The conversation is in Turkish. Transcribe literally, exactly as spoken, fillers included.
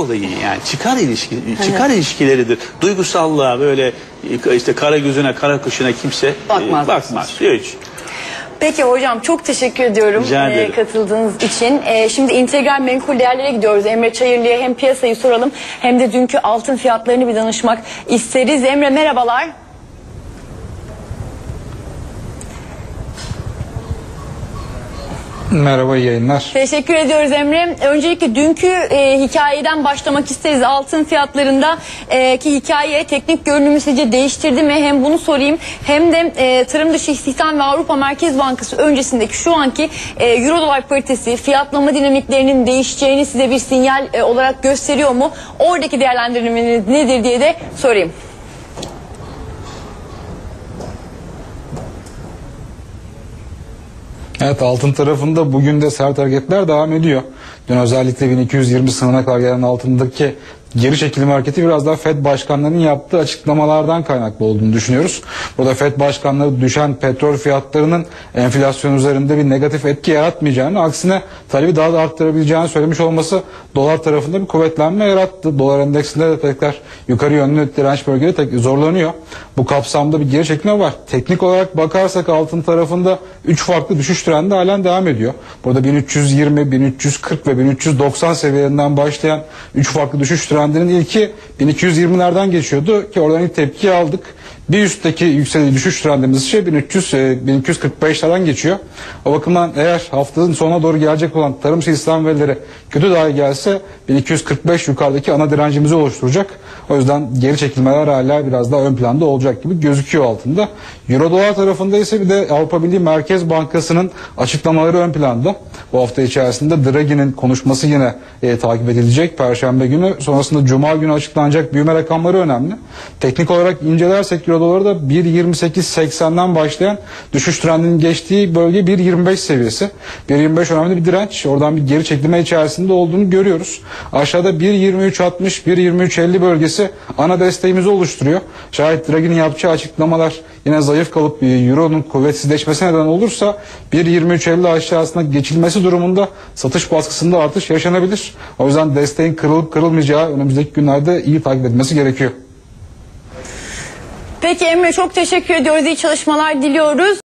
olayı yani çıkar ilişki çıkar ilişkileridir. Duygusallığa böyle işte kara gözüne kara kuşuna kimse bakmaz. E, bakmaz. Hiç. Peki hocam çok teşekkür ediyorum e, katıldığınız için. E, şimdi integral menkul değerlere gidiyoruz. Emre Çayırlı'ya hem piyasayı soralım hem de dünkü altın fiyatlarını bir danışmak isteriz. Emre merhabalar. Merhaba, iyi yayınlar. Teşekkür ediyoruz Emre. Öncelikle dünkü e, hikayeden başlamak isteriz. Altın fiyatlarında e, ki hikaye teknik görünümü sizce değiştirdi mi? Hem bunu sorayım hem de e, tarım dışı istihdam ve Avrupa Merkez Bankası öncesindeki şu anki e, Euro dolar paritesi fiyatlama dinamiklerinin değişeceğini size bir sinyal e, olarak gösteriyor mu? Oradaki değerlendirmeniz nedir diye de sorayım. Evet, altın tarafında bugün de sert hareketler devam ediyor. Dün özellikle bin iki yüz yirmi sınırına kadar gelen altındaki geri çekilme hareketi biraz daha Fed başkanlarının yaptığı açıklamalardan kaynaklı olduğunu düşünüyoruz. Burada Fed başkanları düşen petrol fiyatlarının enflasyon üzerinde bir negatif etki yaratmayacağını, aksine talebi daha da arttırabileceğini söylemiş olması dolar tarafında bir kuvvetlenme yarattı. Dolar endeksinde de tekrar yukarı yönlü direnç bölgeleri zorlanıyor. Bu kapsamda bir geri çekilme var. Teknik olarak bakarsak altın tarafında üç farklı düşüş trendi halen devam ediyor. Burada bin üç yüz yirmi, bin üç yüz kırk ve bin üç yüz doksan seviyelerinden başlayan üç farklı düşüş trendinin ilki bin iki yüz yirmilerden geçiyordu ki oradan ilk tepkiyi aldık. Bir üstteki yükseliş düşüş trendimiz şey bin üç yüz bin iki yüz kırk beşlerden geçiyor. O bakımdan eğer haftanın sonuna doğru gelecek olan tarım istihdam verileri kötü dahi gelse bin iki yüz kırk beş yukarıdaki ana direncimizi oluşturacak. O yüzden geri çekilmeler hala biraz daha ön planda olacak gibi gözüküyor altında. Euro dolar tarafında ise bir de Avrupa Birliği Merkez Bankası'nın açıklamaları ön planda. Bu hafta içerisinde Draghi'nin konuşması yine e, takip edilecek. Perşembe günü, sonrasında Cuma günü açıklanacak büyüme rakamları önemli. Teknik olarak incelersek Euro doları da bir yirmi sekiz seksenden başlayan düşüş trendinin geçtiği bölge bir yirmi beş seviyesi. bir yirmi beş önemli bir direnç. Oradan bir geri çekilme içerisinde olduğunu görüyoruz. Aşağıda bir yirmi üç altmış, bir yirmi üç elli bölgesi ana desteğimizi oluşturuyor. Şayet Draghi'nin yapacağı açıklamalar yine zayıf kalıp Euro'nun kuvvetsizleşmesine neden olursa bir yirmi üç elli aşağısına geçilmesi durumunda satış baskısında artış yaşanabilir. O yüzden desteğin kırılıp kırılmayacağı önümüzdeki günlerde iyi takip edilmesi gerekiyor. Peki Emre çok teşekkür ediyoruz. İyi çalışmalar diliyoruz.